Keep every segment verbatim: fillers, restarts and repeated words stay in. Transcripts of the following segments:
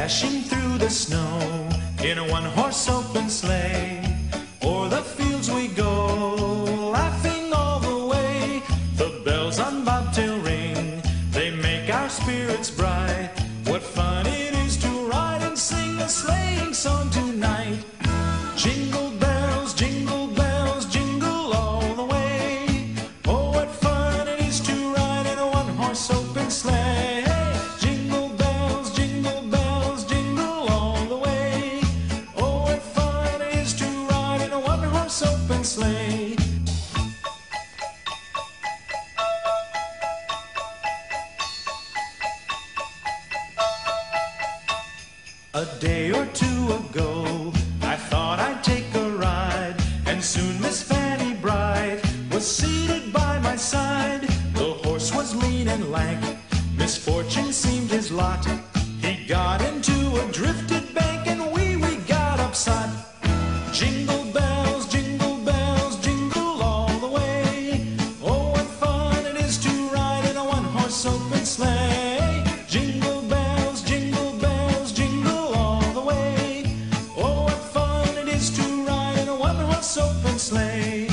dashing through the snow in a one-horse open sleigh. O'er the fields we go, laughing all the way. The bells on bobtail ring, they make our spirits bright. What fun it is to ride and sing a sleighing song tonight. Jingle bells, jingle bells, jingle all the way. Oh, what fun it is to ride in a one-horse open sleigh. Jingle bells, jingle bells, jingle all the way. Oh, what fun it is to ride in a one-horse open sleigh. A day or two ago, I thought I'd take a ride, and soon Miss Fanny Bright was seated by my side. The horse was lean and lank, misfortune seemed his lot. He got into a drifted bank, and we, we got upside. Jingle bells, jingle bells, jingle all the way. Oh, what fun it is to ride in a one-horse open sleigh. Jingle bells, jingle bells, jingle all the way. Oh, what fun it is to ride in a one-horse open sleigh.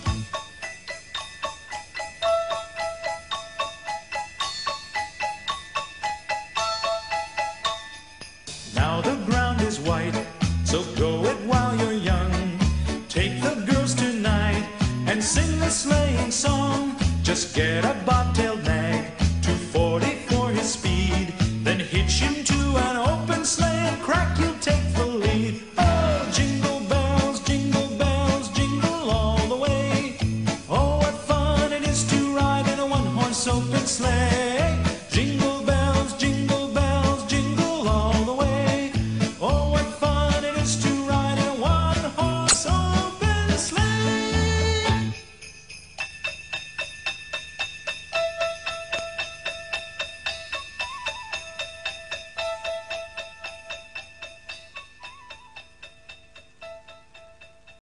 Now the ground is white, so go it while you're young. Take the girls tonight and sing the sleighing song. Just get a bobtailed nag